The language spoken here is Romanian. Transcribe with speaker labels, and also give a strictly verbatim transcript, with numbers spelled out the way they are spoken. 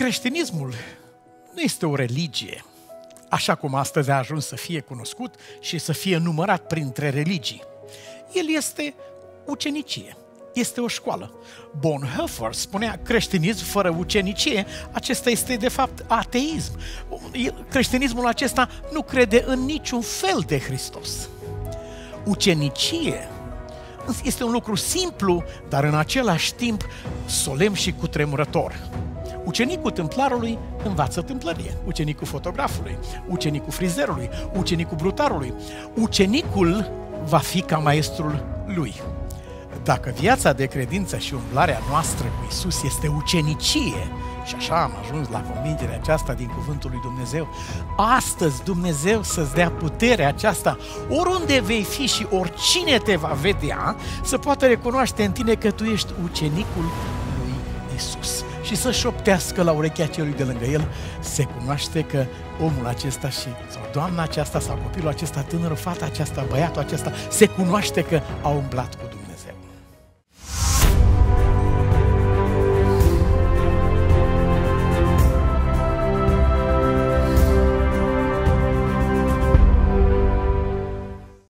Speaker 1: Creștinismul nu este o religie, așa cum astăzi a ajuns să fie cunoscut și să fie numărat printre religii. El este ucenicie, este o școală. Bonhoeffer spunea, creștinism fără ucenicie, acesta este de fapt ateism. Creștinismul acesta nu crede în niciun fel de Hristos. Ucenicie este un lucru simplu, dar în același timp solemn și cutremurător. Ucenicul tâmplarului învață tâmplărie, ucenicul fotografului, ucenicul frizerului, ucenicul brutarului. Ucenicul va fi ca maestrul lui. Dacă viața de credință și umblarea noastră cu Iisus este ucenicie, și așa am ajuns la convingerea aceasta din cuvântul lui Dumnezeu, astăzi Dumnezeu să-ți dea puterea aceasta, oriunde vei fi și oricine te va vedea, să poată recunoaște în tine că tu ești ucenicul lui Iisus. Și să șoptească la urechea celui de lângă el, se cunoaște că omul acesta și, sau doamna aceasta, sau copilul acesta, tânărul, fata aceasta, băiatul acesta, se cunoaște că a umblat cu Dumnezeu.